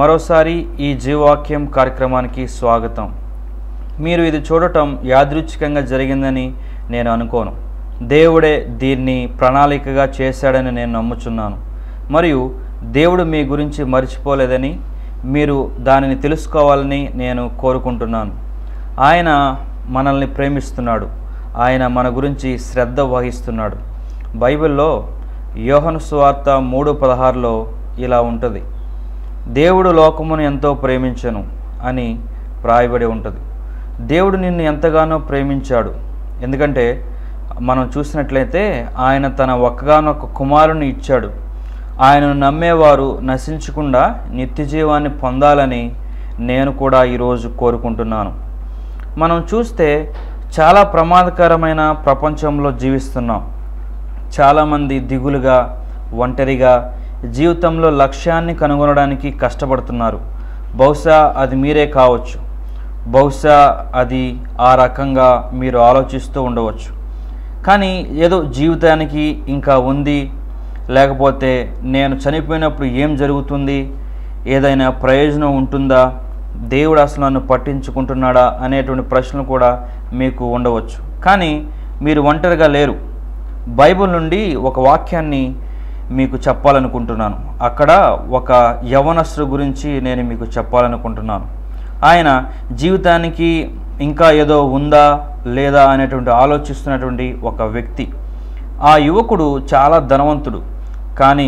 మరోసారి ఈ జీవవాక్యం కార్యక్రమానికి స్వాగతం. మీరు ఇది చూడటం యాదృచ్ఛికంగా జరిగిందని నేను అనుకోను. దేవుడే దీన్ని ప్రణాళికగా చేశాడని నేను నమ్ముచున్నాను. మరియు దేవుడు మీ గురించి మర్చిపోలేదని, మీరు దానిని తెలుసుకోవాలని నేను కోరుకుంటున్నాను. ఆయన మనల్ని ప్రేమిస్తున్నాడు. ఆయన మన గురించి శ్రద్ధ వహిస్తున్నాడు. బైబిల్లో యోహాను సువార్త 3:16లో ఇలా ఉంటుంది, దేవుడు లోకమును ఎంతో ప్రేమించెను అని వ్రాయబడి ఉంటుంది. దేవుడు నిన్ను ఎంతగానో ప్రేమించాడు. ఎందుకంటే మనం చూసినట్లయితే ఆయన తన ఒక్కగానొక్క కుమారుని ఇచ్చాడు. ఆయనను నమ్మేవారు నశించకుండా నిత్యజీవాన్ని పొందాలని నేను కూడా ఈరోజు కోరుకుంటున్నాను. మనం చూస్తే చాలా ప్రమాదకరమైన ప్రపంచంలో జీవిస్తున్నాం. చాలామంది దిగులుగా, ఒంటరిగా జీవితంలో లక్ష్యాన్ని కనుగొనడానికి కష్టపడుతున్నారు. బహుశా అది మీరే కావచ్చు. బహుశా అది ఆ రకంగా మీరు ఆలోచిస్తూ ఉండవచ్చు. కానీ ఏదో జీవితానికి ఇంకా ఉంది, లేకపోతే నేను చనిపోయినప్పుడు ఏం జరుగుతుంది, ఏదైనా ప్రయోజనం ఉంటుందా, దేవుడు అసలు నన్ను పట్టించుకుంటున్నాడా అనేటువంటి ప్రశ్నలు కూడా మీకు ఉండవచ్చు. కానీ మీరు ఒంటరిగా లేరు. బైబిల్ నుండి ఒక వాక్యాన్ని మీకు చెప్పాలనుకుంటున్నాను. అక్కడ ఒక యవనస్తుడు గురించి నేను మీకు చెప్పాలనుకుంటున్నాను. ఆయన జీవితానికి ఇంకా ఏదో ఉందా లేదా అనేటువంటి ఆలోచిస్తున్నటువంటి ఒక వ్యక్తి. ఆ యువకుడు చాలా ధనవంతుడు, కానీ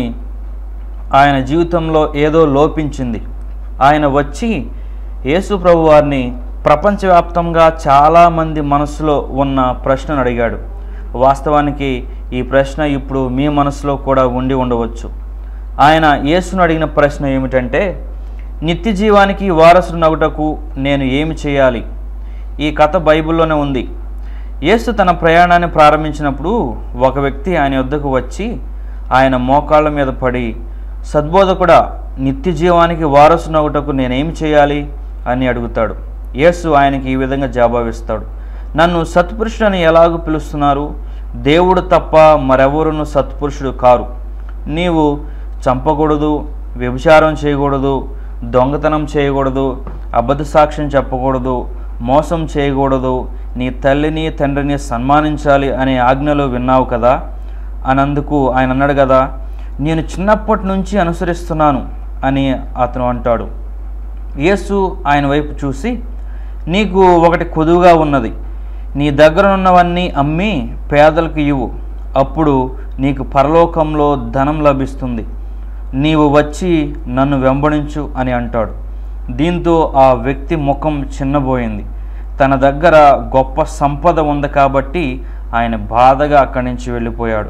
ఆయన జీవితంలో ఏదో లోపించింది. ఆయన వచ్చి యేసు ప్రభు వారిని ప్రపంచవ్యాప్తంగా చాలామంది మనసులో ఉన్న ప్రశ్నను అడిగాడు. వాస్తవానికి ఈ ప్రశ్న ఇప్పుడు మీ మనసులో కూడా ఉండి ఉండవచ్చు. ఆయన యేసును అడిగిన ప్రశ్న ఏమిటంటే, నిత్య జీవానికి వారసునగుటకు నేను ఏమి చేయాలి? ఈ కథ బైబిల్లోనే ఉంది. యేసు తన ప్రయాణాన్ని ప్రారంభించినప్పుడు ఒక వ్యక్తి ఆయన వద్దకు వచ్చి ఆయన మోకాళ్ళ మీద పడి, సద్బోధకుడా, నిత్య జీవానికి వారసునగుటకు నేనేమి చేయాలి అని అడుగుతాడు. యేసు ఆయనకి ఈ విధంగా జవాబిస్తాడు, నన్ను సత్పురుషుడని ఎలాగూ పిలుస్తున్నారు? దేవుడు తప్ప మరెవరును సత్పురుషుడు కారు. నీవు చంపకూడదు, వ్యభిచారం చేయకూడదు, దొంగతనం చేయకూడదు, అబద్ధ సాక్ష్యం చెప్పకూడదు, మోసం చేయకూడదు, నీ తల్లిని తండ్రిని సన్మానించాలి అనే ఆజ్ఞలు విన్నావు కదా. అనందుకు ఆయన అన్నాడు కదా, నేను చిన్నప్పటి నుంచి అనుసరిస్తున్నాను అని అతను అంటాడు. యేసు ఆయన వైపు చూసి, నీకు ఒకటి కొదువుగా ఉన్నది, నీ దగ్గర ఉన్నవన్నీ అమ్మి పేదలకు ఇవ్వు, అప్పుడు నీకు పరలోకంలో ధనం లభిస్తుంది. నీవు వచ్చి నన్ను వెంబడించు అని అంటాడు. దీంతో ఆ వ్యక్తి ముఖం చిన్నబోయింది. తన దగ్గర గొప్ప సంపద ఉంది కాబట్టి ఆయన బాధగా అక్కడి నుంచి వెళ్ళిపోయాడు.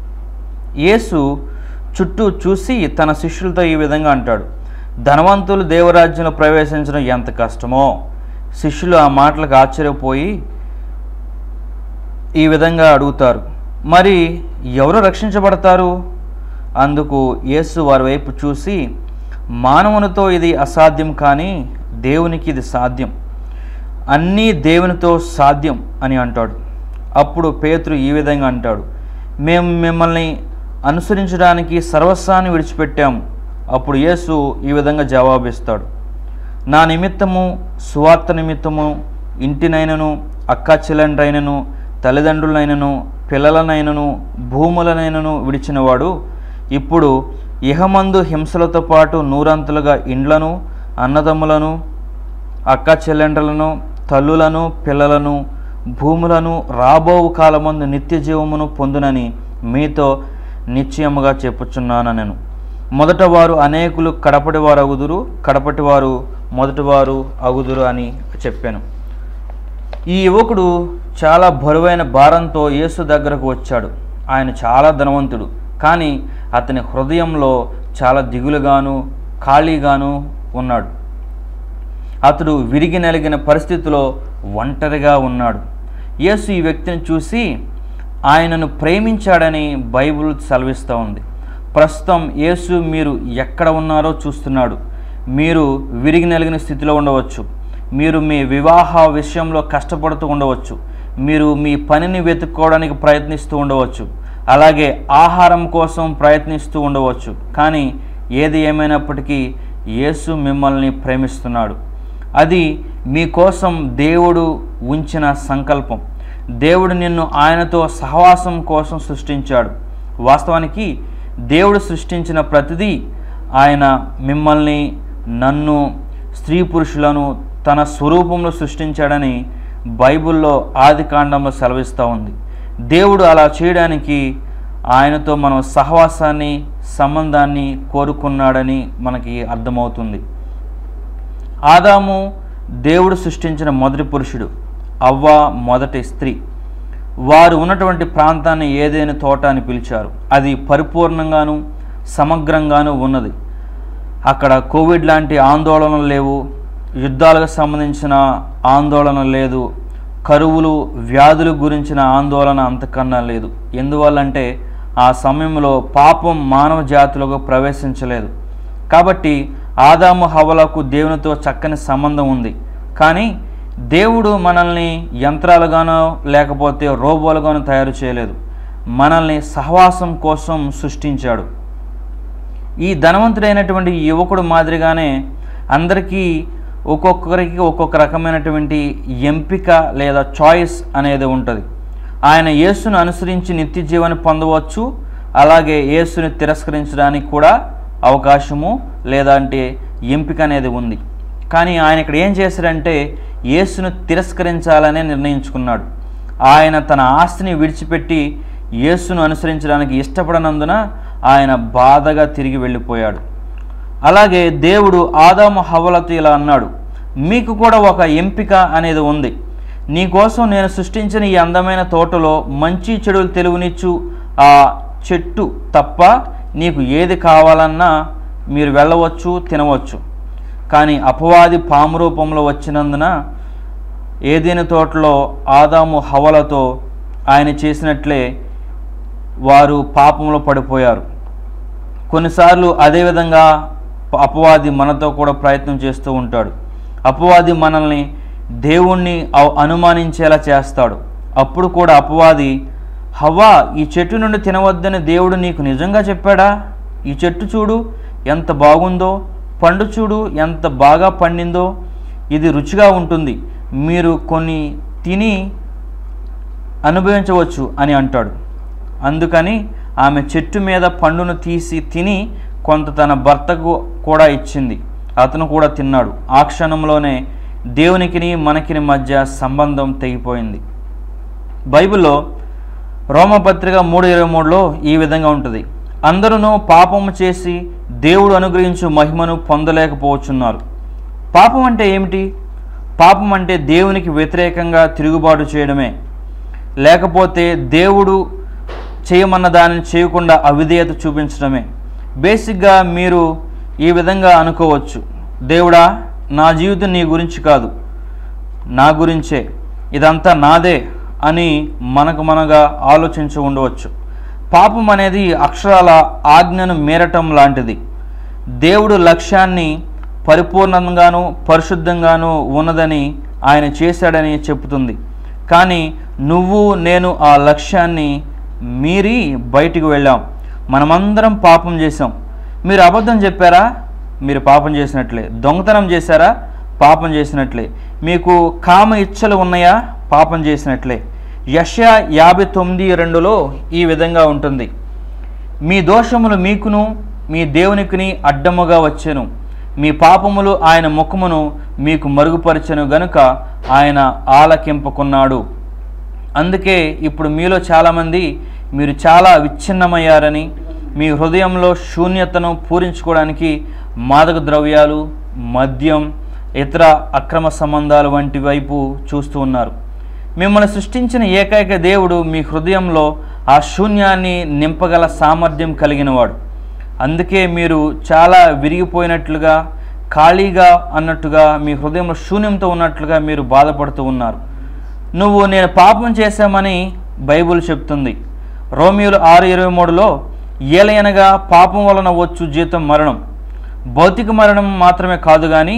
యేసు చుట్టూ చూసి తన శిష్యులతో ఈ విధంగా అంటాడు, ధనవంతులు దేవరాజ్యంలో ప్రవేశించడం ఎంత కష్టమో. శిష్యులు ఆ మాటలకు ఆశ్చర్యపోయి ఈ విధంగా అడుగుతారు, మరి ఎవరు రక్షించబడతారు? అందుకు యేసు వారి వైపు చూసి, మానవునితో ఇది అసాధ్యం, కానీ దేవునికి ఇది సాధ్యం. అన్నీ దేవునితో సాధ్యం అని అంటాడు. అప్పుడు పేతురు ఈ విధంగా అంటాడు, మేము మిమ్మల్ని అనుసరించడానికి సర్వస్వాన్ని విడిచిపెట్టాము. అప్పుడు యేసు ఈ విధంగా జవాబిస్తాడు, నా నిమిత్తము, సువార్త నిమిత్తము ఇంటినైనను, అక్కా చెల్లెండ్రైనను, తల్లిదండ్రులైనను, పిల్లలనైనను, భూములనైనను విడిచినవాడు ఇప్పుడు ఇహమందు హింసలతో పాటు నూరంతులుగా ఇండ్లను, అన్నదమ్ములను, అక్కా చెల్లెండ్రలను, తల్లులను, పిల్లలను, భూములను రాబోవు కాలమందు నిత్య జీవమును పొందునని మీతో నిశ్చయముగా చెప్పుచున్నాను. నేను మొదట వారు అనేకులు కడపటివారు అగుదురు, కడపటివారు మొదటివారు అగుదురు అని చెప్పాను. ఈ యువకుడు చాలా బరువైన భారంతో యేసు దగ్గరకు వచ్చాడు. ఆయన చాలా ధనవంతుడు, కానీ అతని హృదయంలో చాలా దిగులుగాను, ఖాళీగాను ఉన్నాడు. అతడు విరిగి నలిగిన పరిస్థితిలో ఒంటరిగా ఉన్నాడు. యేసు ఈ వ్యక్తిని చూసి ఆయనను ప్రేమించాడని బైబిల్ సెలవిస్తూ ఉంది. ప్రస్తుతం యేసు మీరు ఎక్కడ ఉన్నారో చూస్తున్నాడు. మీరు విరిగి నలిగిన స్థితిలో ఉండవచ్చు. మీరు మీ వివాహ విషయంలో కష్టపడుతూ ఉండవచ్చు. మీరు మీ పనిని వెతుక్కోవడానికి ప్రయత్నిస్తూ ఉండవచ్చు. అలాగే ఆహారం కోసం ప్రయత్నిస్తూ ఉండవచ్చు. కానీ ఏది ఏమైనప్పటికీ యేసు మిమ్మల్ని ప్రేమిస్తున్నాడు. అది మీకోసం దేవుడు ఉంచిన సంకల్పం. దేవుడు నిన్ను ఆయనతో సహవాసం కోసం సృష్టించాడు. వాస్తవానికి దేవుడు సృష్టించిన ప్రతిదీ ఆయన మిమ్మల్ని, నన్ను, స్త్రీ పురుషులను తన స్వరూపంలో సృష్టించాడని బైబిల్లో ఆదికాండంలో సెలవిస్తూ ఉంది. దేవుడు అలా చేయడానికి ఆయనతో మనం సహవాసాన్ని, సంబంధాన్ని కోరుకున్నాడని మనకి అర్థమవుతుంది. ఆదాము దేవుడు సృష్టించిన మొదటి పురుషుడు, అవ్వ మొదటి స్త్రీ. వారు ఉన్నటువంటి ప్రాంతాన్ని ఏదైనా తోట అని పిలిచారు. అది పరిపూర్ణంగాను సమగ్రంగాను ఉన్నది. అక్కడ కోవిడ్ లాంటి ఆందోళనలు లేవు, యుద్ధాలకు సంబంధించిన ఆందోళన లేదు, కరువులు వ్యాధుల గురించిన ఆందోళన అంతకన్నా లేదు. ఎందువల్లంటే ఆ సమయంలో పాపం మానవ జాతిలోకి ప్రవేశించలేదు. కాబట్టి ఆదాము హవ్వలకు దేవునితో చక్కని సంబంధం ఉంది. కానీ దేవుడు మనల్ని యంత్రాలుగానో లేకపోతే రోబోలుగానో తయారు చేయలేదు. మనల్ని సహవాసం కోసం సృష్టించాడు. ఈ ధనవంతుడైనటువంటి యువకుడు మాదిరిగానే అందరికీ ఒక్కొక్కరికి ఒక్కొక్క రకమైనటువంటి ఎంపిక లేదా చాయిస్ అనేది ఉంటుంది. ఆయన యేసును అనుసరించి నిత్య జీవాన్ని పొందవచ్చు, అలాగే యేసుని తిరస్కరించడానికి కూడా అవకాశము లేదంటే ఎంపిక అనేది ఉంది. కానీ ఆయన ఇక్కడ ఏం చేశాడంటే యేసును తిరస్కరించాలనే నిర్ణయించుకున్నాడు. ఆయన తన ఆస్తిని విడిచిపెట్టి యేసును అనుసరించడానికి ఇష్టపడనందున ఆయన బాధగా తిరిగి వెళ్ళిపోయాడు. అలాగే దేవుడు ఆదాము హవ్వలతో ఇలా అన్నాడు, మీకు కూడా ఒక ఎంపిక అనేది ఉంది. నీకోసం నేను సృష్టించిన ఈ అందమైన తోటలో మంచి చెడులు తెలివినిచ్చు ఆ చెట్టు తప్ప నీకు ఏది కావాలన్నా మీరు వెళ్ళవచ్చు, తినవచ్చు. కానీ అపవాది పాము రూపంలో వచ్చినందున ఏదైనా తోటలో ఆదాము హవ్వలతో ఆయన చేసినట్లే వారు పాపంలో పడిపోయారు. కొన్నిసార్లు అదేవిధంగా అపవాది మనతో కూడా ప్రయత్నం చేస్తూ ఉంటాడు. అపవాది మనల్ని దేవుణ్ణి అనుమానించేలా చేస్తాడు. అప్పుడు కూడా అపవాది, హవ్వా ఈ చెట్టు నుండి తినవద్దని దేవుడు నీకు నిజంగా చెప్పాడా? ఈ చెట్టు చూడు ఎంత బాగుందో, పండు చూడు ఎంత బాగా పండిందో, ఇది రుచిగా ఉంటుంది, మీరు కొన్ని తిని అనుభవించవచ్చు అని అంటాడు. అందుకని ఆమె చెట్టు మీద పండును తీసి తిని కొంత తన భర్తకు కూడా ఇచ్చింది. అతను కూడా తిన్నాడు. ఆ క్షణంలోనే దేవునికిని మనకిని మధ్య సంబంధం తెగిపోయింది. బైబిల్లో రోమపత్రిక 3:23లో ఈ విధంగా ఉంటుంది, అందరూ పాపము చేసి దేవుడు అనుగ్రహించు మహిమను పొందలేకపోతున్నారు. పాపం అంటే ఏమిటి? పాపం అంటే దేవునికి వ్యతిరేకంగా తిరుగుబాటు చేయడమే, లేకపోతే దేవుడు చేయమన్న దానిని చేయకుండా అవిధేయత చూపించడమే. బేసిక్గా మీరు ఈ విధంగా అనుకోవచ్చు, దేవుడా నా జీవితం నీ గురించి కాదు, నా గురించే, ఇదంతా నాదే అని మనగా ఆలోచించి ఉండవచ్చు. పాపం అనేది అక్షరాల ఆజ్ఞను మీరటం లాంటిది. దేవుడు లక్ష్యాన్ని పరిపూర్ణంగాను పరిశుద్ధంగాను ఉన్నదని ఆయన చేశాడని చెబుతుంది. కానీ నువ్వు నేను ఆ లక్ష్యాన్ని మీరి బయటికి వెళ్ళాం. మనమందరం పాపం చేసాం. మీరు అబద్ధం చెప్పారా? మీరు పాపం చేసినట్లే. దొంగతనం చేశారా? పాపం చేసినట్లే. మీకు కామ ఇచ్చలు ఉన్నాయా? పాపం చేసినట్లే. యెషయా 59:2లో ఈ విధంగా ఉంటుంది, మీ దోషములు మీకును మీ దేవునికిని అడ్డముగా వచ్చెను, మీ పాపములు ఆయన ముఖమును మీకు మరుగుపరచెను గనుక ఆయన ఆలకింపుకున్నాడు. అందుకే ఇప్పుడు మీలో చాలామంది మీరు చాలా విచ్ఛిన్నమయ్యారని, మీ హృదయంలో శూన్యతను పూరించుకోవడానికి మాదక ద్రవ్యాలు, మద్యం, ఇతర అక్రమ సంబంధాలు వంటి వైపు చూస్తూ ఉన్నారు. మిమ్మల్ని సృష్టించిన ఏకైక దేవుడు మీ హృదయంలో ఆ శూన్యాన్ని నింపగల సామర్థ్యం కలిగినవాడు. అందుకే మీరు చాలా విరిగిపోయినట్లుగా, ఖాళీగా అన్నట్టుగా, మీ హృదయంలో శూన్యంతో ఉన్నట్లుగా మీరు బాధపడుతూ ఉన్నారు. నువ్వు నేను పాపం చేశామని బైబిల్ చెప్తుంది. రోమియోలు 6:23లో ఏలయనగా పాపం వలన వచ్చు జీతం మరణం. భౌతిక మరణం మాత్రమే కాదు కానీ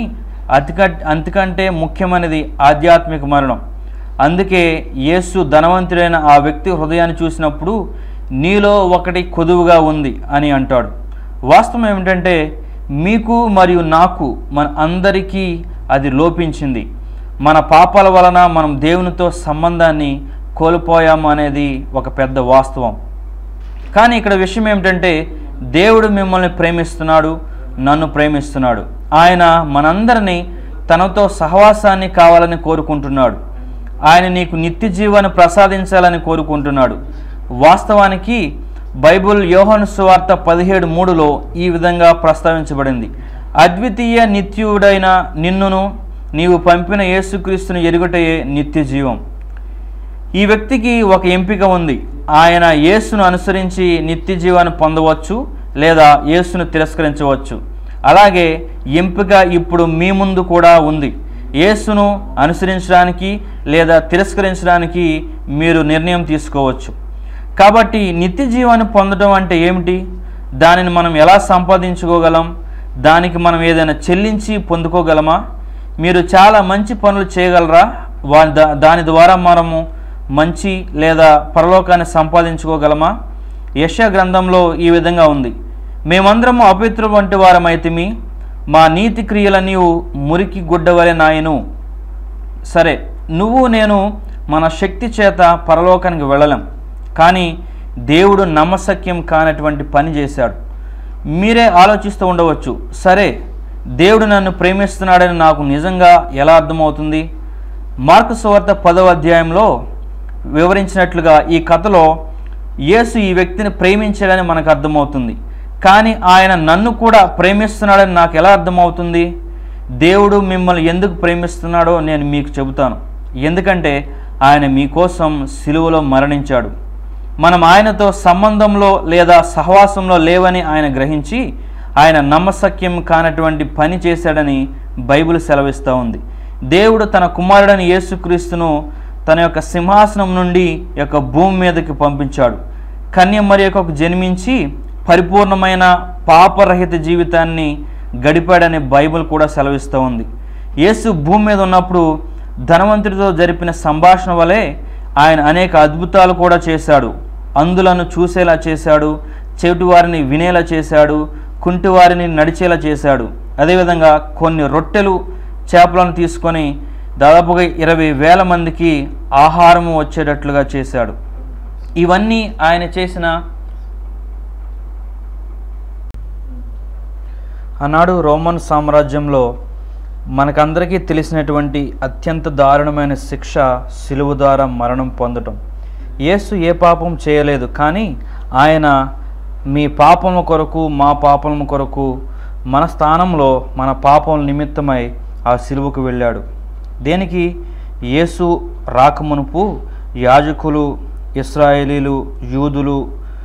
అంతకంటే ముఖ్యమైనది ఆధ్యాత్మిక మరణం. అందుకే యేసు ధనవంతుడైన ఆ వ్యక్తి హృదయాన్ని చూసినప్పుడు నీలో ఒకటి కొదువుగా ఉంది అని అంటాడు. వాస్తవం ఏమిటంటే మీకు మరియు నాకు మన అందరికీ అది లోపించింది. మన పాపాల వలన మనం దేవునితో సంబంధాన్ని కోల్పోయాము అనేది ఒక పెద్ద వాస్తవం. కానీ ఇక్కడ విషయం ఏమిటంటే దేవుడు మిమ్మల్ని ప్రేమిస్తున్నాడు, నన్ను ప్రేమిస్తున్నాడు. ఆయన మనందరినీ తనతో సహవాసాన్ని కావాలని కోరుకుంటున్నాడు. ఆయన నీకు నిత్య జీవాన్ని ప్రసాదించాలని కోరుకుంటున్నాడు. వాస్తవానికి బైబిల్ యోహాను సువార్త 17:3లో ఈ విధంగా ప్రస్తావించబడింది. అద్వితీయ నిత్యుడైన నిన్నును నీవు పంపిన యేసుక్రీస్తును ఎరుగుటయే నిత్య జీవం. ఈ వ్యక్తికి ఒక ఎంపిక ఉంది. ఆయన యేసును అనుసరించి నిత్య జీవాన్ని పొందవచ్చు, లేదా యేసును తిరస్కరించవచ్చు. అలాగే ఎంపిక ఇప్పుడు మీ ముందు కూడా ఉంది. యేసును అనుసరించడానికి లేదా తిరస్కరించడానికి మీరు నిర్ణయం తీసుకోవచ్చు. కాబట్టి నిత్య జీవాన్ని పొందడం అంటే ఏమిటి? దానిని మనం ఎలా సంపాదించుకోగలం? దానికి మనం ఏదైనా చెల్లించి పొందుకోగలమా? మీరు చాలా మంచి పనులు చేయగలరా? దాని ద్వారా మనము మంచి లేదా పరలోకాన్ని సంపాదించుకోగలమా? యెషయా గ్రంథంలో ఈ విధంగా ఉంది. మేమందరము అపవిత్రుల వంటి వారమైతిమి, మా నీతి క్రియలని మురికి గుడ్డవలె నాయను. సరే, నువ్వు నేను మన శక్తి చేత పరలోకానికి వెళ్ళలేం. కానీ దేవుడు నమ్మశక్యం కానటువంటి పని చేశాడు. మీరే ఆలోచిస్తూ ఉండవచ్చు, సరే దేవుడు నన్ను ప్రేమిస్తున్నాడని నాకు నిజంగా ఎలా అర్థమవుతుంది? మార్కు సువార్త 10వ అధ్యాయంలో వివరించినట్లుగా ఈ కథలో యేసు ఈ వ్యక్తిని ప్రేమించాడని మనకు అర్థమవుతుంది. కానీ ఆయన నన్ను కూడా ప్రేమిస్తున్నాడని నాకు ఎలా అర్థమవుతుంది? దేవుడు మిమ్మల్ని ఎందుకు ప్రేమిస్తున్నాడో నేను మీకు చెబుతాను. ఎందుకంటే ఆయన మీకోసం సిలువలో మరణించాడు. మనం ఆయనతో సంబంధంలో లేదా సహవాసంలో లేవని ఆయన గ్రహించి ఆయన నమ్మశక్యం కానటువంటి పని చేశాడని బైబిల్ సెలవిస్తూ ఉంది. దేవుడు తన కుమారుడని యేసుక్రీస్తును తన యొక్క సింహాసనం నుండి యొక్క భూమి మీదకి పంపించాడు. కన్య మరియకు జన్మించి పరిపూర్ణమైన పాపరహిత జీవితాన్ని గడిపాడని బైబిల్ కూడా సెలవిస్తూ ఉంది. యేసు భూమి మీద ఉన్నప్పుడు ధనవంతుడితో జరిపిన సంభాషణ వలె ఆయన అనేక అద్భుతాలు కూడా చేశాడు. అంధులను చూసేలా చేశాడు, చెవిటి వారిని వినేలా చేశాడు, కుంటి వారిని నడిచేలా చేశాడు. అదేవిధంగా కొన్ని రొట్టెలు చేపలను తీసుకొని దాదాపుగా 20,000 మందికి ఆహారము వచ్చేటట్లుగా చేశాడు. ఇవన్నీ ఆయన చేసిన ఆనాడు రోమన్ సామ్రాజ్యంలో మనకందరికీ తెలిసినటువంటి అత్యంత దారుణమైన శిక్ష సిలువ ద్వారా మరణం పొందటం. యేసు ఏ పాపం చేయలేదు, కానీ ఆయన మీ పాపముల కొరకు మా పాపముల కొరకు మన స్థానంలో మన పాపం నిమిత్తమై ఆ సిలువకు వెళ్ళాడు. దేనికి? యేసు రాకమునుపు యాజకులు, ఇశ్రాయేలీలు, యూదులు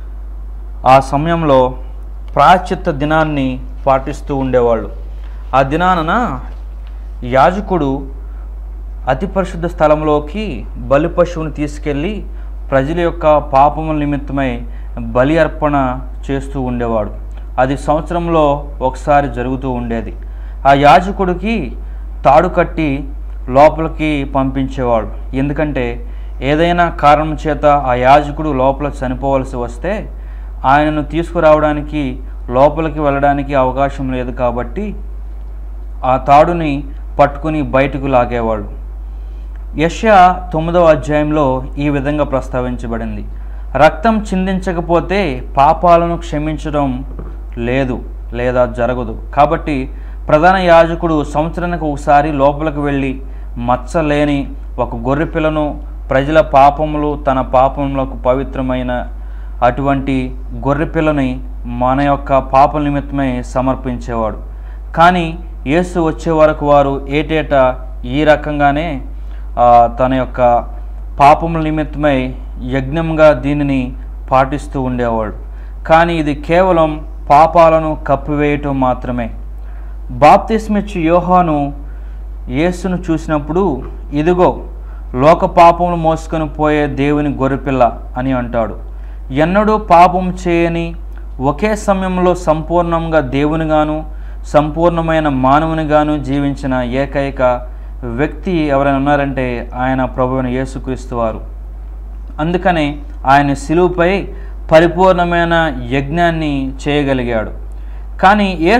ఆ సమయంలో ప్రాయశ్చిత్త దినాన్ని పాటిస్తూ ఉండేవాళ్ళు. ఆ దినాన యాజకుడు అతి పరిశుద్ధ స్థలంలోకి బలి పశువుని తీసుకెళ్ళి ప్రజల యొక్క పాపముల నిమిత్తమై బలి అర్పణ చేస్తూ ఉండేవాడు. అది సంవత్సరంలో ఒకసారి జరుగుతూ ఉండేది. ఆ యాజకుడికి తాడు కట్టి లోపలికి పంపించేవాడు. ఎందుకంటే ఏదైనా కారణం చేత ఆ యాజకుడు లోపల చనిపోవలసి వస్తే ఆయనను తీసుకురావడానికి లోపలికి వెళ్ళడానికి అవకాశం లేదు. కాబట్టి ఆ తాడుని పట్టుకుని బయటకు లాగేవాడు. యెషయా 9వ అధ్యాయంలో ఈ విధంగా ప్రస్తావించబడింది. రక్తం చిందించకపోతే పాపాలను క్షమించడం లేదు లేదా జరగదు. కాబట్టి ప్రధాన యాజకుడు సంవత్సరానికి ఒకసారి లోపలికి వెళ్ళి మచ్చలేని ఒక గొర్రె పిల్లను ప్రజల పాపములు తన పాపములకు పవిత్రమైన అటువంటి గొర్రె పిల్లని మన యొక్క పాపల నిమిత్తమై సమర్పించేవాడు. కానీ యేసు వచ్చే వరకు వారు ఏటేటా ఈ రకంగానే తన యొక్క పాపముల నిమిత్తమై యజ్ఞంగా దీనిని పాటిస్తూ ఉండేవాడు. కానీ ఇది కేవలం పాపాలను కప్పివేయటం మాత్రమే. బాప్తిస్మిచ్చు యోహాను యేసును చూసినప్పుడు ఇదిగో లోక పాపములు మోసుకొని పోయే దేవుని గొర్రెపిల్ల అని అంటాడు. ఎన్నడూ పాపం చేయని ఒకే సమయంలో సంపూర్ణంగా దేవునిగాను సంపూర్ణమైన మానవునిగాను జీవించిన ఏకైక వ్యక్తి ఎవరైనా ఉన్నారంటే ఆయన ప్రభువైన యేసుక్రీస్తు వారు. అందుకనే ఆయన శిలువపై పరిపూర్ణమైన యజ్ఞాన్ని చేయగలిగాడు. కానీ యేసు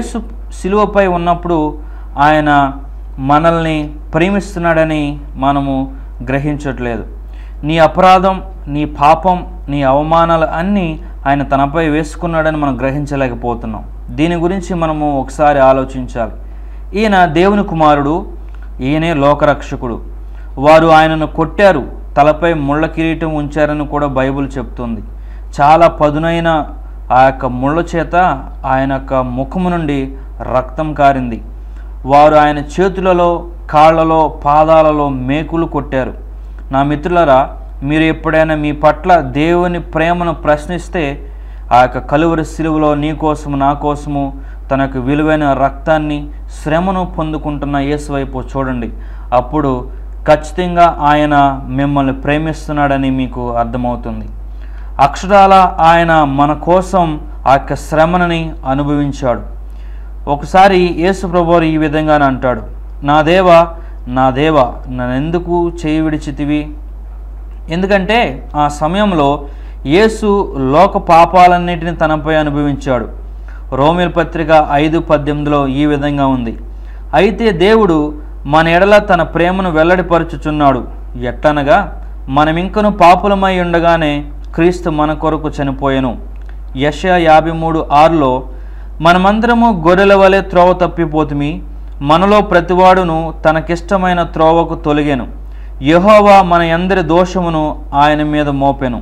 సిలువపై ఉన్నప్పుడు ఆయన మనల్ని ప్రేమిస్తున్నాడని మనము గ్రహించట్లేదు. నీ అపరాధం, నీ పాపం, నీ అవమానాలు అన్నీ ఆయన తనపై వేసుకున్నాడని మనం గ్రహించలేకపోతున్నాం. దీని గురించి మనము ఒకసారి ఆలోచించాలి. ఈయన దేవుని కుమారుడు, ఈయనే లోకరక్షకుడు. వారు ఆయనను కొట్టారు, తలపై ముళ్ళ కిరీటం ఉంచారని కూడా బైబిల్ చెప్తుంది. చాలా పదునైన ఆ యొక్క ముళ్ళ చేత ఆయన యొక్క ముఖము నుండి రక్తం కారింది. వారు ఆయన చేతులలో, కాళ్ళలో, పాదాలలో మేకులు కొట్టారు. నా మిత్రులారా, మీరు ఎప్పుడైనా మీ పట్ల దేవుని ప్రేమను ప్రశ్నిస్తే ఆ యొక్క కలువరి సిలువలో నీ కోసము, నా కోసము తన యొక్క విలువైన రక్తాన్ని, శ్రమను పొందుకుంటున్న యేసు వైపు చూడండి. అప్పుడు ఖచ్చితంగా ఆయన మిమ్మల్ని ప్రేమిస్తున్నాడని మీకు అర్థమవుతుంది. అక్షరాల ఆయన మన కోసం ఆ యొక్క శ్రమని అనుభవించాడు. ఒకసారి యేసు ప్రభువారు ఈ విధంగానే అంటాడు, నా దేవా, నా దేవా, నన్నెందుకు చేయి విడిచితివి? ఎందుకంటే ఆ సమయంలో యేసు లోక పాపాలన్నిటిని తనపై అనుభవించాడు. రోమీయుల పత్రిక 5:18 ఈ విధంగా ఉంది, అయితే దేవుడు మన ఎడల తన ప్రేమను వెల్లడిపరుచుచున్నాడు. ఎట్లనగా మనమింకను పాపులమై ఉండగానే క్రీస్తు మన కొరకు చనిపోయెను. యెషయా 53:6లో మనమందరము గొర్రెల వలె త్రోవ తప్పిపోతుమి, మనలో ప్రతివాడును తనకిష్టమైన త్రోవకు తొలగెను, యెహోవా మన అందరి దోషమును ఆయన మీద మోపెను.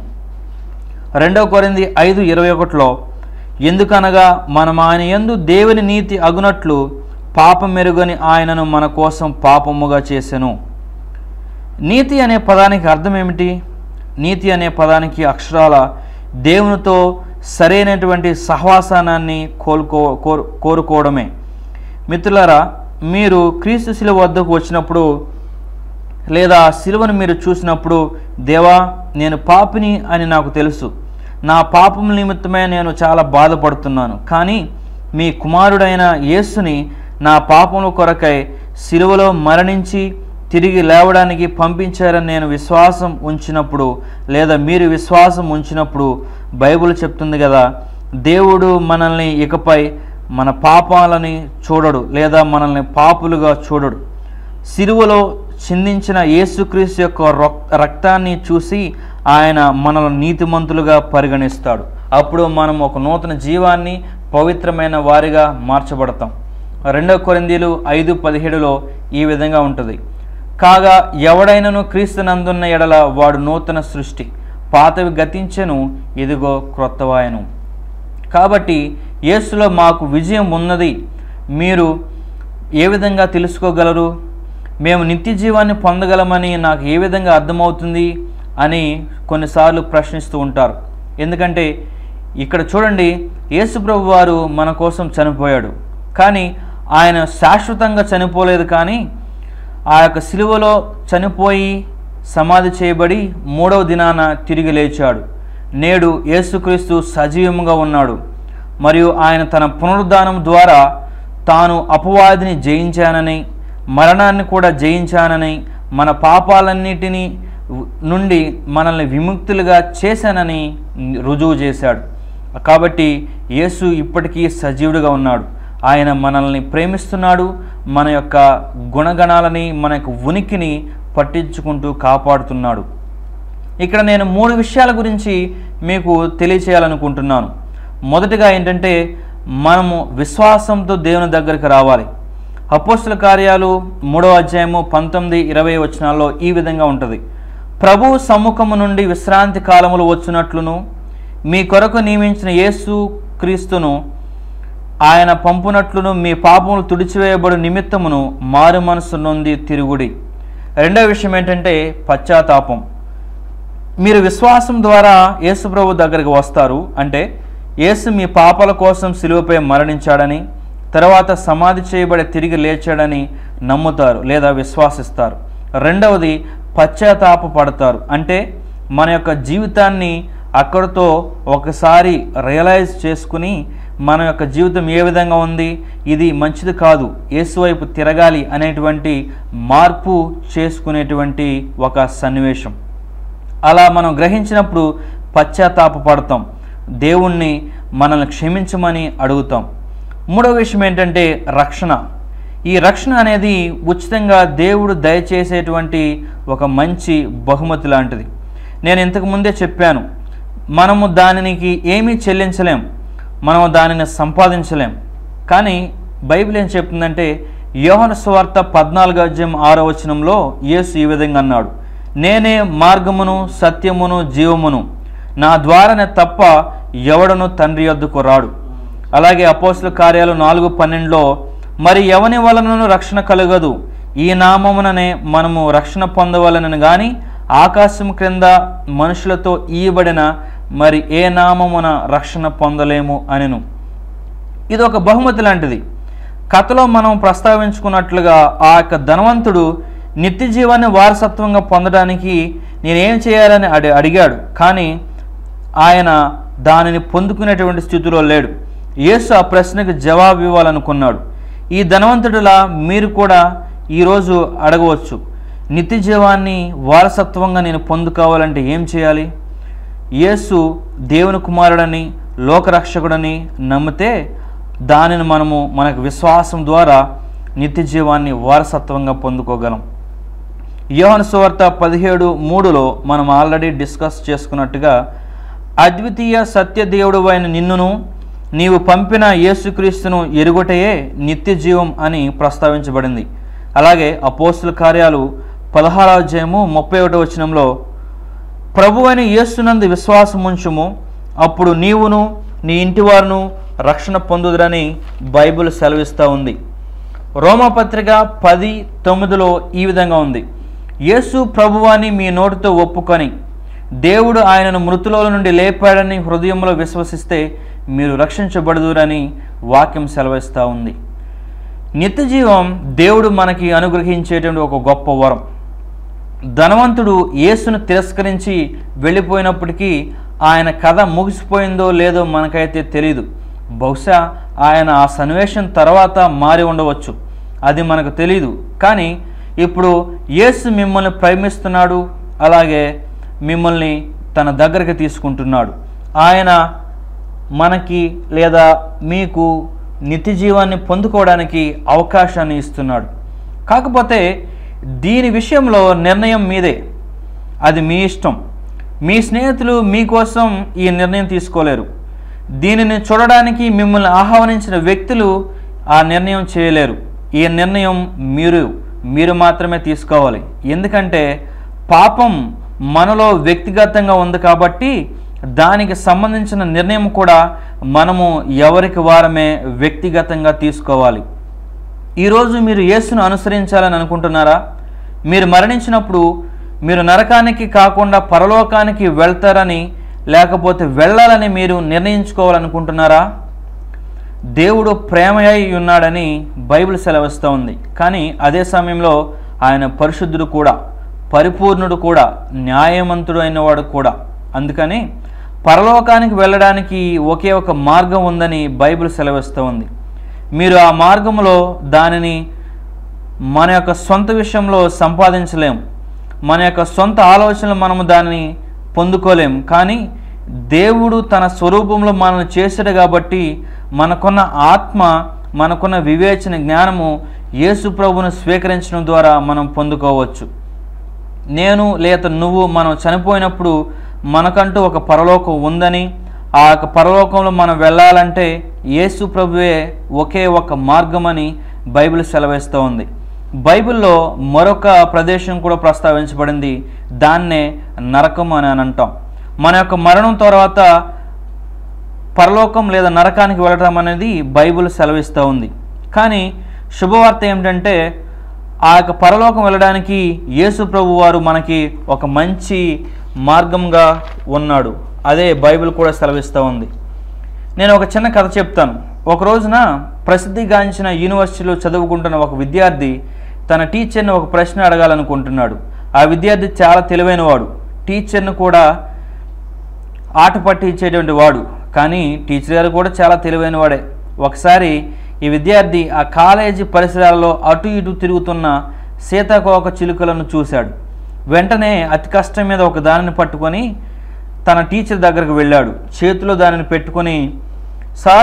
2 కొరింథీ 5:21లో ఎందుకనగా మనం ఆయన యందు దేవుని నీతి అగునట్లు పాపమెరుగని ఆయనను మన కోసం పాపముగా చేసెను. నీతి అనే పదానికి అర్థం ఏమిటి? నీతి అనే పదానికి అక్షరాల దేవునితో సరైనటువంటి సహవాసాన్ని కోరుకోవడమే. మిత్రులారా, మీరు క్రీస్తు శిలువ వద్దకు వచ్చినప్పుడు లేదా శిలువను మీరు చూసినప్పుడు, దేవా, నేను పాపిని అని నాకు తెలుసు, నా పాపం నిమిత్తమే నేను చాలా బాధపడుతున్నాను, కానీ మీ కుమారుడైన యేసుని నా పాపముల కొరకై శిలువలో మరణించి తిరిగి లేవడానికి పంపించారని నేను విశ్వాసం ఉంచినప్పుడు, లేదా మీరు విశ్వాసం ఉంచినప్పుడు బైబిల్ చెప్తుంది కదా, దేవుడు మనల్ని ఇకపై మన పాపాలని చూడడు, లేదా మనల్ని పాపులుగా చూడడు. శిలువలో చిందించిన యేసుక్రీస్తు యొక్క రక్తాన్ని చూసి ఆయన మనల్ని నీతిమంతులుగా పరిగణిస్తాడు. అప్పుడు మనం ఒక నూతన జీవాన్ని, పవిత్రమైన వారిగా మార్చబడతాం. 2 కొరింథీలు 5:17లో ఈ విధంగా ఉంటుంది, కాగా ఎవడైనను క్రీస్తునందున్న ఎడల వాడు నూతన సృష్టి, పాతవి గతించెను, ఇదిగో క్రొత్తవాయను. కాబట్టి యేసులో మాకు విజయం ఉన్నది. మీరు ఏ విధంగా తెలుసుకోగలరు? మేము నిత్య జీవాన్ని పొందగలమని నాకు ఏ విధంగా అర్థమవుతుంది అని కొన్నిసార్లు ప్రశ్నిస్తూ ఉంటారు. ఎందుకంటే ఇక్కడ చూడండి, యేసు ప్రభు వారు మన కోసం చనిపోయాడు, కానీ ఆయన శాశ్వతంగా చనిపోలేదు. కానీ ఆ యొక్క సిలువలో చనిపోయి సమాధి చేయబడి 3వ దినాన తిరిగి లేచాడు. నేడు యేసుక్రీస్తు సజీవంగా ఉన్నాడు. మరియు ఆయన తన పునరుద్ధానం ద్వారా తాను అపవాదిని జయించానని, మరణాన్ని కూడా జయించానని, మన పాపాలన్నిటినీ నుండి మనల్ని విముక్తులుగా చేశానని రుజువు చేశాడు. కాబట్టి యేసు ఇప్పటికీ సజీవుడిగా ఉన్నాడు. ఆయన మనల్ని ప్రేమిస్తున్నాడు. మన యొక్క గుణగణాలని, మన యొక్క ఉనికిని పట్టించుకుంటూ కాపాడుతున్నాడు. ఇక్కడ నేను 3 విషయాల గురించి మీకు తెలియచేయాలనుకుంటున్నాను. మొదటిగా ఏంటంటే, మనము విశ్వాసంతో దేవుని దగ్గరికి రావాలి. అపోస్తల కార్యాలు 3వ అధ్యాయము 19-20 వచనాల్లో ఈ విధంగా ఉంటుంది, ప్రభు సమ్ముఖము నుండి విశ్రాంతి కాలములు వచ్చునట్లును మీ కొరకు నియమించిన యేసు క్రీస్తును ఆయన పంపునట్లును మీ పాపములు తుడిచివేయబడు నిమిత్తమును మారు మనసు నొంది తిరుగుడి. రెండవ విషయం ఏంటంటే పశ్చాత్తాపం. మీరు విశ్వాసం ద్వారా యేసు ప్రభు దగ్గరికి వస్తారు. అంటే యేసు మీ పాపాల కోసం సిలువపై మరణించాడని, తర్వాత సమాధి చేయబడి తిరిగి లేచాడని నమ్ముతారు లేదా విశ్వాసిస్తారు. రెండవది పశ్చాత్తాపపడతారు. అంటే మన యొక్క జీవితాన్ని అక్కడితో ఒకసారి రియలైజ్ చేసుకుని మన యొక్క జీవితం ఏ విధంగా ఉంది, ఇది మంచిది కాదు, యేసు వైపు తిరగాలి అనేటువంటి మార్పు చేసుకునేటువంటి ఒక సన్నివేశం. అలా మనం గ్రహించినప్పుడు పశ్చాత్తాపపడతాం, దేవుణ్ణి మనల్ని క్షమించమని అడుగుతాం. మూడవ విషయం ఏంటంటే రక్షణ. ఈ రక్షణ అనేది ఉచితంగా దేవుడు దయచేసేటువంటి ఒక మంచి బహుమతి లాంటిది. నేను ఇంతకు ముందే చెప్పాను, మనము దానికి ఏమీ చెల్లించలేం, మనము దానిని సంపాదించలేం. కానీ బైబిల్ ఏం చెప్తుందంటే యోహాను సువార్త 14:6 యేసు ఈ విధంగా అన్నాడు, నేనే మార్గమును సత్యమును జీవమును, నా ద్వారానే తప్ప ఎవడను తండ్రి యొద్దకు రాడు. అలాగే అపోస్తలుల కార్యాలు 4:12 మరి ఎవని వలనను రక్షణ కలుగదు, ఈ నామముననే మనము రక్షణ పొందవలనని గాని ఆకాశం క్రింద మనుషులతో ఇయ్యబడిన మరి ఏ నామమున రక్షణ పొందలేము అనెను. ఇది ఒక బహుమతి లాంటిది. కథలో మనం ప్రస్తావించుకున్నట్లుగా ఆ యొక్క ధనవంతుడు నిత్య జీవాన్ని వారసత్వంగా పొందడానికి నేనేం చేయాలని అడిగాడు. కానీ ఆయన దానిని పొందుకునేటువంటి స్థితిలో లేడు. యేసు ఆ ప్రశ్నకు జవాబు ఇవ్వాలనుకున్నాడు. ఈ ధనవంతుడిలా మీరు కూడా ఈరోజు అడగవచ్చు, నిత్య జీవాన్ని వారసత్వంగా నేను పొందుకోవాలంటే ఏం చేయాలి? యేసు దేవుని కుమారుడని లోకరక్షకుడని నమ్మితే దానిని మనకు విశ్వాసం ద్వారా నిత్య జీవాన్ని వారసత్వంగా పొందుకోగలం. యోహాను సువార్త 17:3 మనం ఆల్రెడీ డిస్కస్ చేసుకున్నట్టుగా అద్వితీయ సత్యదేవుడు అయిన నిన్నును నీవు పంపిన యేసుక్రీస్తును ఎరుగొటయే నిత్య జీవం అని ప్రస్తావించబడింది. అలాగే అపోస్తలుల కార్యాలు 16:31 ప్రభువైన యేసునందు విశ్వాసముంచుము, అప్పుడు నీవును నీ ఇంటివారును రక్షణ పొందుదురని బైబిల్ సెలవిస్తూ ఉంది. రోమాపత్రిక 10:9 ఈ విధంగా ఉంది, యేసు ప్రభువాని మీ నోటితో ఒప్పుకొని దేవుడు ఆయనను మృతుల నుండి లేపాడని హృదయంలో విశ్వసిస్తే మీరు రక్షించబడుదురని వాక్యం సెలవిస్తూ ఉంది. నిత్య జీవం దేవుడు మనకి అనుగ్రహించేటువంటి ఒక గొప్ప వరం. ధనవంతుడు యేసును తిరస్కరించి వెళ్ళిపోయినప్పటికీ ఆయన కథ ముగిసిపోయిందో లేదో మనకైతే తెలియదు. బహుశా ఆయన ఆ సన్నివేశం తర్వాత మారి ఉండవచ్చు, అది మనకు తెలియదు. కానీ ఇప్పుడు యేసు మిమ్మల్ని ప్రేమిస్తున్నాడు, అలాగే మిమ్మల్ని తన దగ్గరికి తీసుకుంటున్నాడు. ఆయన మనకి లేదా మీకు నిత్య జీవాన్ని పొందుకోవడానికి అవకాశాన్ని ఇస్తున్నాడు. కాకపోతే దీని విషయంలో నిర్ణయం మీదే, అది మీ ఇష్టం. మీ స్నేహితులు మీకోసం ఈ నిర్ణయం తీసుకోలేరు. దీనిని చూడడానికి మిమ్మల్ని ఆహ్వానించిన వ్యక్తులు ఆ నిర్ణయం చేయలేరు. ఈ నిర్ణయం మీరు మాత్రమే తీసుకోవాలి. ఎందుకంటే పాపం మనలో వ్యక్తిగతంగా ఉంది కాబట్టి దానికి సంబంధించిన నిర్ణయం కూడా మనము ఎవరికి వారమే వ్యక్తిగతంగా తీసుకోవాలి. ఈరోజు మీరు యేసును అనుసరించాలని అనుకుంటున్నారా? మీరు మరణించినప్పుడు మీరు నరకానికి కాకుండా పరలోకానికి వెళ్తారని లేకపోతే వెళ్ళాలని మీరు నిర్ణయించుకోవాలనుకుంటున్నారా? దేవుడు ప్రేమయై ఉన్నాడని బైబిల్ సెలవిస్తూ ఉంది. కానీ అదే సమయంలో ఆయన పరిశుద్ధుడు కూడా, పరిపూర్ణుడు కూడా, న్యాయవంతుడు అయినవాడు కూడా. అందుకని పరలోకానికి వెళ్ళడానికి ఒకే ఒక మార్గం ఉందని బైబిల్ సెలవిస్తూ ఉంది. మీరు ఆ మార్గంలో దానిని మన యొక్క సొంత విషయంలో సంపాదించలేం, మన యొక్క సొంత ఆలోచనలు మనము దానిని పొందుకోలేం. కానీ దేవుడు తన స్వరూపంలో మనల్ని చేశాడు కాబట్టి మనకున్న ఆత్మ, మనకున్న వివేచన జ్ఞానము యేసు ప్రభువును స్వీకరించడం ద్వారా మనం పొందుకోవచ్చు. నేను లేదా నువ్వు మనం చనిపోయినప్పుడు మనకంటూ ఒక పరలోకం ఉందని, ఆ యొక్క పరలోకంలో మనం వెళ్ళాలంటే యేసు ప్రభువే ఒకే ఒక మార్గమని బైబిల్ సెలవిస్తూ ఉంది. బైబిల్లో మరొక ప్రదేశం కూడా ప్రస్తావించబడింది, దాన్నే నరకం అని అంటాం. మన యొక్క మరణం తర్వాత పరలోకం లేదా నరకానికి వెళ్ళడం అనేది బైబిల్ సెలవిస్తూ ఉంది. కానీ శుభవార్త ఏమిటంటే ఆ యొక్క పరలోకం వెళ్ళడానికి యేసు ప్రభు వారు మనకి ఒక మంచి మార్గంగా ఉన్నాడు. అదే బైబిల్ కూడా సెలవిస్తూ ఉంది. నేను ఒక చిన్న కథ చెప్తాను. ఒక రోజున ప్రసిద్ధిగాంచిన యూనివర్సిటీలో చదువుకుంటున్న ఒక విద్యార్థి తన టీచర్ని ఒక ప్రశ్న అడగాలనుకుంటున్నాడు. ఆ విద్యార్థి చాలా తెలివైనవాడు, టీచర్ను కూడా ఆట పట్టించేటువంటి వాడు. కానీ టీచర్ గారు కూడా చాలా తెలివైన వాడే. ఒకసారి ఈ విద్యార్థి ఆ కాలేజీ పరిసరాల్లో అటు ఇటు తిరుగుతున్న సీతాకోక చిలుకలను చూశాడు. వెంటనే అతి కష్టం మీద ఒక దానిని పట్టుకొని తన టీచర్ దగ్గరకు వెళ్ళాడు. చేతిలో దానిని పెట్టుకొని, సార్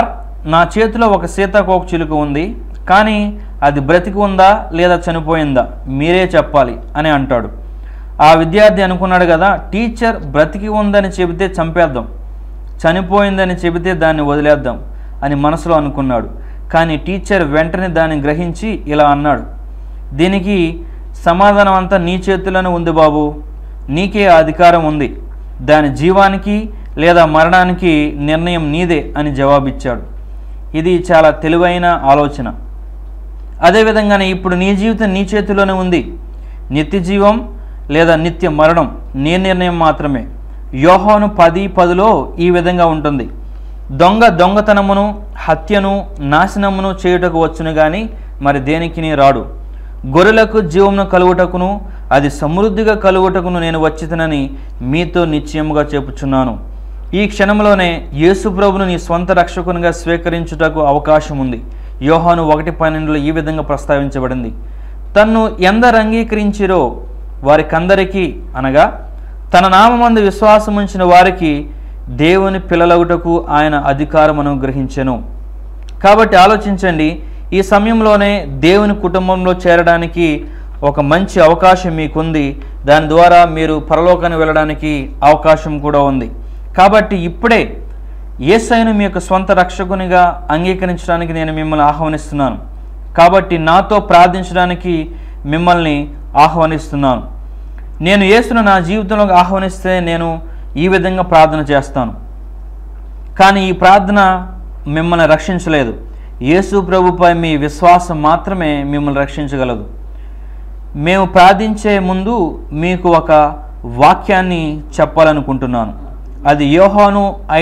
నా చేతిలో ఒక సీతాకోక చిలుక ఉంది, కానీ అది బ్రతికి ఉందా లేదా చనిపోయిందా మీరే చెప్పాలి అని అంటాడు. ఆ విద్యార్థి అనుకున్నాడు కదా, టీచర్ బ్రతికి ఉందని చెబితే చంపేద్దాం, చనిపోయిందని చెబితే దాన్ని వదిలేద్దాం అని మనసులో అనుకున్నాడు. కానీ టీచర్ వెంటనే దాన్ని గ్రహించి ఇలా అన్నాడు, దీనికి సమాధానం అంతా నీ చేతుల్లోనే ఉంది బాబు, నీకే అధికారం ఉంది, దాని జీవానికి లేదా మరణానికి నిర్ణయం నీదే అని జవాబిచ్చాడు. ఇది చాలా తెలివైన ఆలోచన. అదేవిధంగానే ఇప్పుడు నీ జీవితం నీ చేతిలోనే ఉంది. నిత్య జీవం లేదా నిత్య మరణం నీ నిర్ణయం మాత్రమే. యోహాను 10:10లో ఈ విధంగా ఉంటుంది, దొంగతనమును హత్యను నాశనమును చేయుటకు వచ్చును గాని మరి దేనికి రాడు. గొర్రెలకు జీవమును కలుగుటకును అది సమృద్ధిగా కలుగుటకును నేను వచ్చితనని మీతో నిశ్చయముగా చెప్పుచున్నాను. ఈ క్షణంలోనే యేసు ప్రభువును నీ స్వంత రక్షకునిగా స్వీకరించుటకు అవకాశం ఉంది. యోహాను 1:12లో ఈ విధంగా ప్రస్తావించబడింది, తన్ను ఎందరు అంగీకరించిరో వారికందరికీ అనగా తన నామమందు విశ్వాసముంచిన వారికి దేవుని పిల్లలగుటకు ఆయన అధికారం అనుగ్రహించెను. కాబట్టి ఆలోచించండి, ఈ సమయంలోనే దేవుని కుటుంబంలో చేరడానికి ఒక మంచి అవకాశం మీకుంది. దాని ద్వారా మీరు పరలోకానికి వెళ్ళడానికి అవకాశం కూడా ఉంది. కాబట్టి ఇప్పుడే యేసయ్యను మీ యొక్క స్వంత రక్షకునిగా అంగీకరించడానికి నేను మిమ్మల్ని ఆహ్వానిస్తున్నాను. కాబట్టి నాతో ప్రార్థించడానికి మిమ్మల్ని ఆహ్వానిస్తున్నాను. నేను యేసును నా జీవితంలోకి ఆహ్వానిస్తే నేను ఈ విధంగా ప్రార్థన చేస్తాను. కానీ ఈ ప్రార్థన మిమ్మల్ని రక్షించలేదు. యేసు ప్రభుపై మీ విశ్వాసం మాత్రమే మిమ్మల్ని రక్షించగలదు. మేము ప్రార్థించే ముందు మీకు ఒక వాక్యాన్ని చెప్పాలనుకుంటున్నాను. అది యోహాను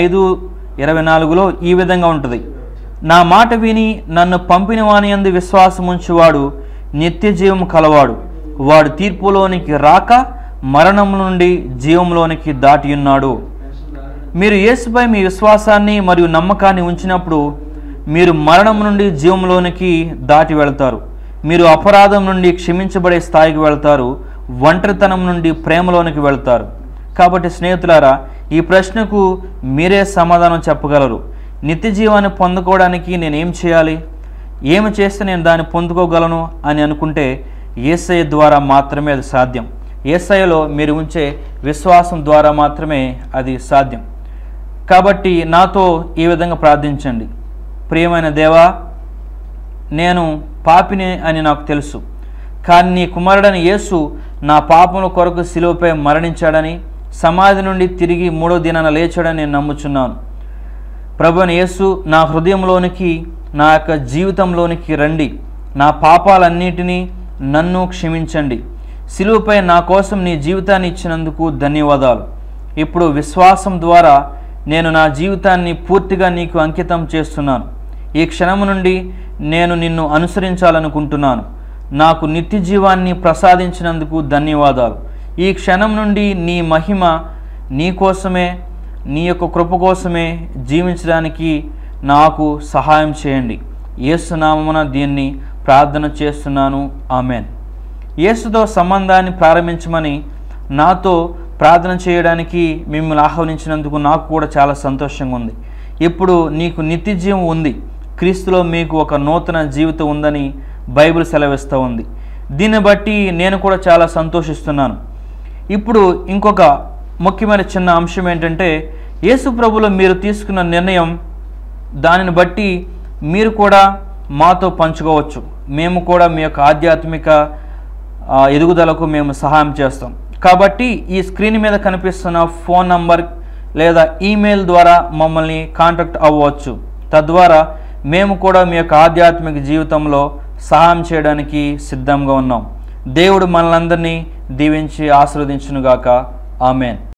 5:24లో ఈ విధంగా ఉంటుంది, నా మాట విని నన్ను పంపిన వాని యందు విశ్వాసముంచువాడు నిత్య జీవం కలవాడు, వాడు తీర్పులోనికి రాక మరణం నుండి జీవంలోనికి దాటి ఉన్నాడు. మీరు యేసుపై మీ విశ్వాసాన్ని మరియు నమ్మకాన్ని ఉంచినప్పుడు మీరు మరణం నుండి జీవంలోనికి దాటి వెళ్తారు. మీరు అపరాధం నుండి క్షమించబడే స్థాయికి వెళ్తారు, ఒంటరితనం నుండి ప్రేమలోనికి వెళ్తారు. కాబట్టి స్నేహితులారా, ఈ ప్రశ్నకు మీరే సమాధానం చెప్పగలరు. నిత్య జీవాన్ని పొందుకోవడానికి నేనేం చేయాలి, ఏమి చేస్తే నేను దాన్ని పొందుకోగలను అని అనుకుంటే యేసయ్య ద్వారా మాత్రమే అది సాధ్యం. యేసయ్యలో మీరు ఉంచే విశ్వాసం ద్వారా మాత్రమే అది సాధ్యం. కాబట్టి నాతో ఈ విధంగా ప్రార్థించండి, ప్రియమైన దేవా, నేను పాపిని అని నాకు తెలుసు, కానీ నీ కుమారుడైన యేసు నా పాపముల కొరకు శిలువపై మరణించాడని, సమాధి నుండి తిరిగి 3వ దినాన లేచాడని నేను నమ్ముచున్నాను. ప్రభువైన యేసు, నా హృదయంలోనికి నా యొక్క జీవితంలోనికి రండి, నా పాపాలన్నిటినీ నన్ను క్షమించండి. శిలువపై నా కోసం నీ జీవితాన్ని ఇచ్చినందుకు ధన్యవాదాలు. ఇప్పుడు విశ్వాసం ద్వారా నేను నా జీవితాన్ని పూర్తిగా నీకు అంకితం చేస్తున్నాను. ఈ క్షణము నుండి నేను నిన్ను అనుసరించాలనుకుంటున్నాను. నాకు నిత్య జీవాన్ని ప్రసాదించినందుకు ధన్యవాదాలు. ఈ క్షణం నుండి నీ మహిమ నీ కోసమే, నీ యొక్క కృప కోసమే జీవించడానికి నాకు సహాయం చేయండి. యేసు నామమున దీన్ని ప్రార్థన చేస్తున్నాను, ఆమెన్. యేసుతో సంబంధాన్ని ప్రారంభించమని నాతో ప్రార్థన చేయడానికి మిమ్మల్ని ఆహ్వానించినందుకు నాకు కూడా చాలా సంతోషంగా ఉంది. ఇప్పుడు నీకు నిత్య జీవం ఉంది, క్రీస్తులో మీకు ఒక నూతన జీవితం ఉందని బైబిల్ సెలవిస్తూ ఉంది. దీన్ని బట్టి నేను కూడా చాలా సంతోషిస్తున్నాను. ఇప్పుడు ఇంకొక ముఖ్యమైన చిన్న అంశం ఏంటంటే, యేసు ప్రభులో మీరు తీసుకున్న నిర్ణయం, దానిని బట్టి మీరు కూడా మాతో పంచుకోవచ్చు. మేము కూడా మీ యొక్క ఆధ్యాత్మిక ఎదుగుదలకు మేము సహాయం చేస్తాం. కాబట్టి ఈ స్క్రీన్ మీద కనిపిస్తున్న ఫోన్ నంబర్ లేదా ఈమెయిల్ ద్వారా మమ్మల్ని కాంటాక్ట్ అవ్వచ్చు. తద్వారా మేము కూడా మీ యొక్క ఆధ్యాత్మిక జీవితంలో సహాయం చేయడానికి సిద్ధంగా ఉన్నాం. దేవుడు మనలందరినీ దీవించి ఆశీర్వదించునుగాక, ఆమెన్.